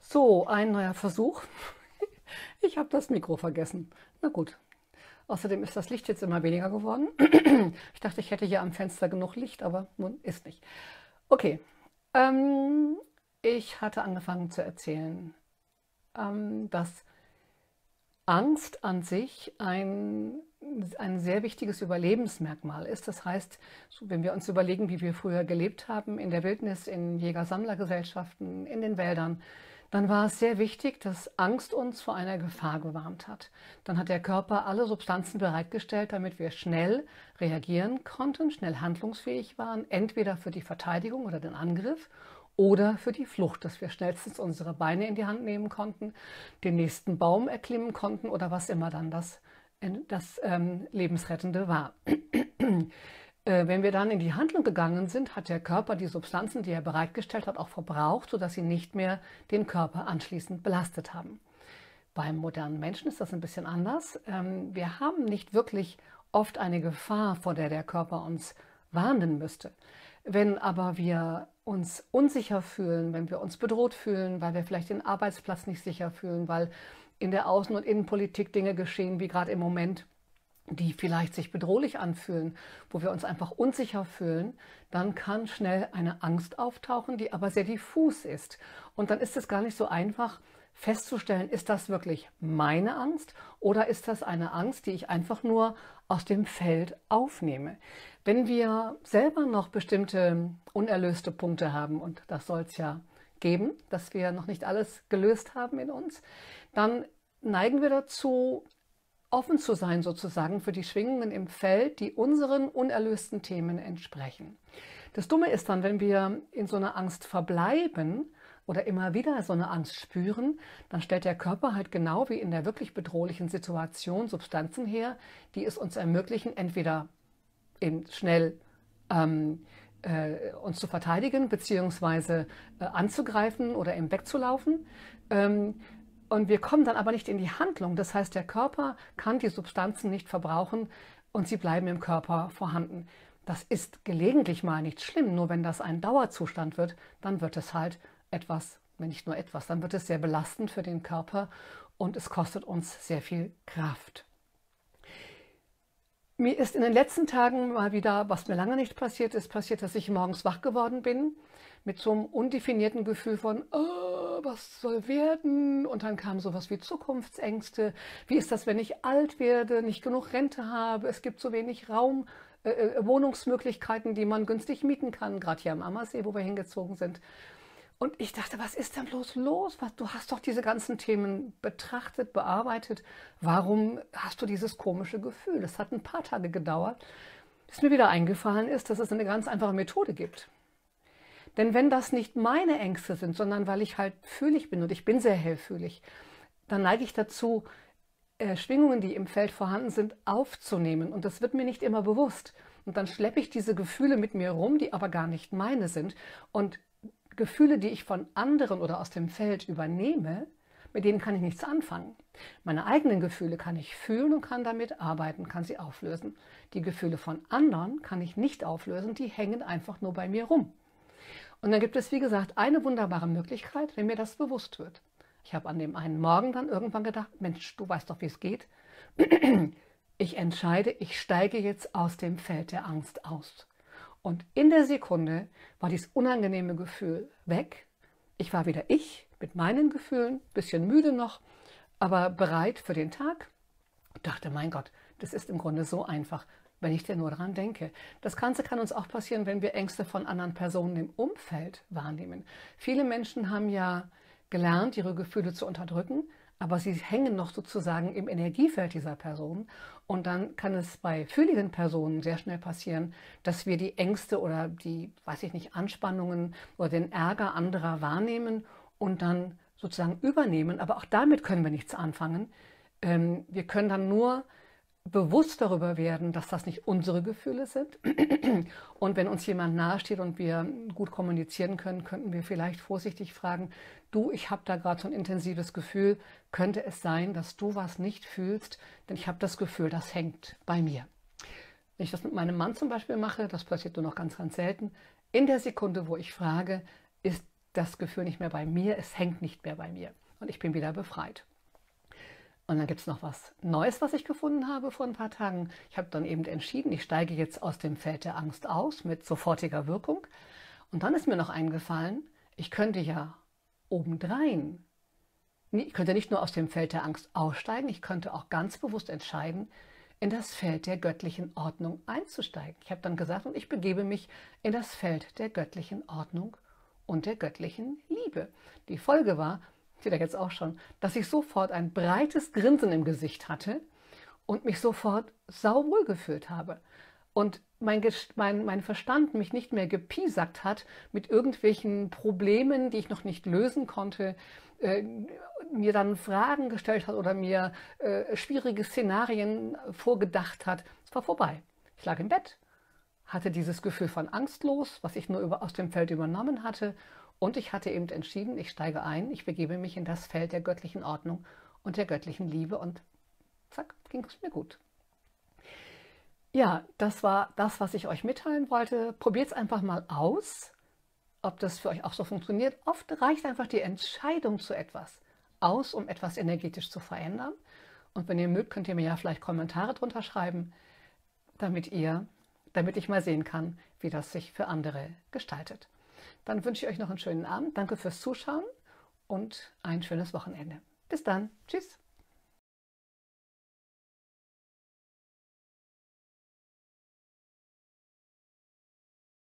So, ein neuer Versuch. Ich habe das Mikro vergessen. Na gut. Außerdem ist das Licht jetzt immer weniger geworden. Ich dachte, ich hätte hier am Fenster genug Licht, aber nun ist nicht. Okay. Ähm, Ich hatte angefangen zu erzählen, dass Angst an sich ein sehr wichtiges Überlebensmerkmal ist. Das heißt, wenn wir uns überlegen, wie wir früher gelebt haben, in der Wildnis, in Jäger-Sammler-Gesellschaften, in den Wäldern, dann war es sehr wichtig, dass Angst uns vor einer Gefahr gewarnt hat. Dann hat der Körper alle Substanzen bereitgestellt, damit wir schnell reagieren konnten, schnell handlungsfähig waren, entweder für die Verteidigung oder den Angriff oder für die Flucht, dass wir schnellstens unsere Beine in die Hand nehmen konnten, den nächsten Baum erklimmen konnten oder was immer dann das Lebensrettende war. Wenn wir dann in die Handlung gegangen sind, hat der Körper die Substanzen, die er bereitgestellt hat, auch verbraucht, sodass sie nicht mehr den Körper anschließend belastet haben. Beim modernen Menschen ist das ein bisschen anders. Wir haben nicht wirklich oft eine Gefahr, vor der der Körper uns warnen müsste. Wenn aber wir uns unsicher fühlen, wenn wir uns bedroht fühlen, weil wir vielleicht den Arbeitsplatz nicht sicher fühlen, weil in der Außen- und Innenpolitik Dinge geschehen, wie gerade im Moment, die vielleicht sich bedrohlich anfühlen, wo wir uns einfach unsicher fühlen, dann kann schnell eine Angst auftauchen, die aber sehr diffus ist. Und dann ist es gar nicht so einfach festzustellen, ist das wirklich meine Angst oder ist das eine Angst, die ich einfach nur aus dem Feld aufnehme. Wenn wir selber noch bestimmte unerlöste Punkte haben, und das soll es ja geben, dass wir noch nicht alles gelöst haben in uns, dann neigen wir dazu, offen zu sein sozusagen für die Schwingungen im Feld, die unseren unerlösten Themen entsprechen. Das Dumme ist dann, wenn wir in so einer Angst verbleiben oder immer wieder so eine Angst spüren, dann stellt der Körper halt genau wie in der wirklich bedrohlichen Situation Substanzen her, die es uns ermöglichen, entweder schnell uns zu verteidigen bzw. Anzugreifen oder eben wegzulaufen. Und wir kommen dann aber nicht in die Handlung. Das heißt, der Körper kann die Substanzen nicht verbrauchen und sie bleiben im Körper vorhanden. Das ist gelegentlich mal nicht schlimm, nur wenn das ein Dauerzustand wird, dann wird es halt etwas, wenn nicht nur etwas, dann wird es sehr belastend für den Körper und es kostet uns sehr viel Kraft. Mir ist in den letzten Tagen mal wieder, was mir lange nicht passiert ist, passiert, dass ich morgens wach geworden bin mit so einem undefinierten Gefühl von, oh, was soll werden? Und dann kam sowas wie Zukunftsängste. Wie ist das, wenn ich alt werde, nicht genug Rente habe? Es gibt so wenig Raum, Wohnungsmöglichkeiten, die man günstig mieten kann, gerade hier am Ammersee, wo wir hingezogen sind. Und ich dachte, was ist denn bloß los? Du hast doch diese ganzen Themen betrachtet, bearbeitet. Warum hast du dieses komische Gefühl? Das hat ein paar Tage gedauert, bis mir wieder eingefallen ist, dass es eine ganz einfache Methode gibt. Denn wenn das nicht meine Ängste sind, sondern weil ich halt fühlig bin und ich bin sehr hellfühlig, dann neige ich dazu, Schwingungen, die im Feld vorhanden sind, aufzunehmen. Und das wird mir nicht immer bewusst. Und dann schleppe ich diese Gefühle mit mir rum, die aber gar nicht meine sind. Und Gefühle, die ich von anderen oder aus dem Feld übernehme, mit denen kann ich nichts anfangen. Meine eigenen Gefühle kann ich fühlen und kann damit arbeiten, kann sie auflösen. Die Gefühle von anderen kann ich nicht auflösen, die hängen einfach nur bei mir rum. Und dann gibt es, wie gesagt, eine wunderbare Möglichkeit, wenn mir das bewusst wird. Ich habe an dem einen Morgen dann irgendwann gedacht, Mensch, du weißt doch, wie es geht. Ich entscheide, ich steige jetzt aus dem Feld der Angst aus. Und in der Sekunde war dieses unangenehme Gefühl weg. Ich war wieder ich mit meinen Gefühlen, bisschen müde noch, aber bereit für den Tag. Und dachte, mein Gott, das ist im Grunde so einfach, wenn ich denn nur daran denke. Das Ganze kann uns auch passieren, wenn wir Ängste von anderen Personen im Umfeld wahrnehmen. Viele Menschen haben ja gelernt, ihre Gefühle zu unterdrücken, aber sie hängen noch sozusagen im Energiefeld dieser Person. Und dann kann es bei fühligen Personen sehr schnell passieren, dass wir die Ängste oder die, weiß ich nicht, Anspannungen oder den Ärger anderer wahrnehmen und dann sozusagen übernehmen. Aber auch damit können wir nichts anfangen. Wir können dann nur bewusst darüber werden, dass das nicht unsere Gefühle sind. Und wenn uns jemand nahesteht und wir gut kommunizieren können, könnten wir vielleicht vorsichtig fragen, du, ich habe da gerade so ein intensives Gefühl, könnte es sein, dass du was nicht fühlst, denn ich habe das Gefühl, das hängt bei mir. Wenn ich das mit meinem Mann zum Beispiel mache, das passiert nur noch ganz, ganz selten, in der Sekunde, wo ich frage, ist das Gefühl nicht mehr bei mir, es hängt nicht mehr bei mir und ich bin wieder befreit. Und dann gibt es noch was Neues, was ich gefunden habe vor ein paar Tagen. Ich habe dann eben entschieden, ich steige jetzt aus dem Feld der Angst aus mit sofortiger Wirkung. Und dann ist mir noch eingefallen, ich könnte ja obendrein, ich könnte nicht nur aus dem Feld der Angst aussteigen, ich könnte auch ganz bewusst entscheiden, in das Feld der göttlichen Ordnung einzusteigen. Ich habe dann gesagt, und ich begebe mich in das Feld der göttlichen Ordnung und der göttlichen Liebe. Die Folge war, seht ihr jetzt auch schon, dass ich sofort ein breites Grinsen im Gesicht hatte und mich sofort sauwohl gefühlt habe. Und mein Verstand mich nicht mehr gepiesackt hat mit irgendwelchen Problemen, die ich noch nicht lösen konnte, mir dann Fragen gestellt hat oder mir schwierige Szenarien vorgedacht hat. Es war vorbei. Ich lag im Bett, hatte dieses Gefühl von Angst los, was ich nur aus dem Feld übernommen hatte. Und ich hatte eben entschieden, ich steige ein, ich begebe mich in das Feld der göttlichen Ordnung und der göttlichen Liebe und zack, ging es mir gut. Ja, das war das, was ich euch mitteilen wollte. Probiert es einfach mal aus, ob das für euch auch so funktioniert. Oft reicht einfach die Entscheidung zu etwas aus, um etwas energetisch zu verändern. Und wenn ihr mögt, könnt ihr mir ja vielleicht Kommentare drunter schreiben, damit ich mal sehen kann, wie das sich für andere gestaltet. Dann wünsche ich euch noch einen schönen Abend. Danke fürs Zuschauen und ein schönes Wochenende. Bis dann. Tschüss.